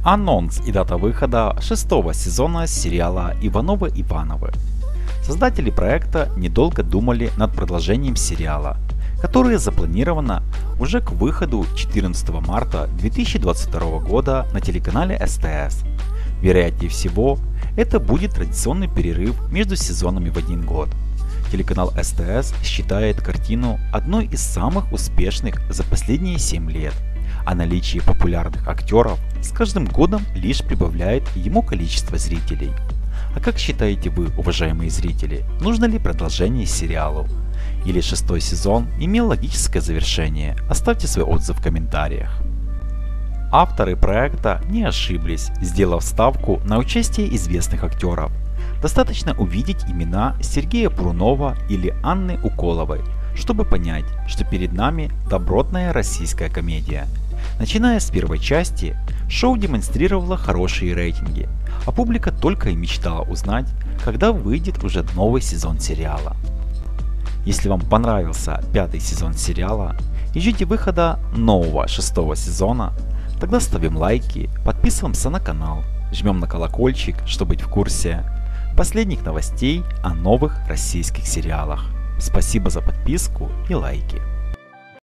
Анонс и дата выхода шестого сезона сериала «Ивановы-Ивановы». Создатели проекта недолго думали над продолжением сериала, которое запланировано уже к выходу 14 марта 2022 года на телеканале СТС. Вероятнее всего, это будет традиционный перерыв между сезонами в один год. Телеканал СТС считает картину одной из самых успешных за последние 7 лет, а наличие популярных актеров с каждым годом лишь прибавляет ему количество зрителей. А как считаете вы, уважаемые зрители, нужно ли продолжение сериалу? Или шестой сезон имел логическое завершение? Оставьте свой отзыв в комментариях. Авторы проекта не ошиблись, сделав ставку на участие известных актеров. Достаточно увидеть имена Сергея Бурунова или Анны Уколовой, чтобы понять, что перед нами добротная российская комедия. Начиная с первой части, шоу демонстрировало хорошие рейтинги, а публика только и мечтала узнать, когда выйдет уже новый сезон сериала. Если вам понравился пятый сезон сериала и ждете выхода нового шестого сезона, тогда ставим лайки, подписываемся на канал, жмем на колокольчик, чтобы быть в курсе последних новостей о новых российских сериалах. Спасибо за подписку и лайки.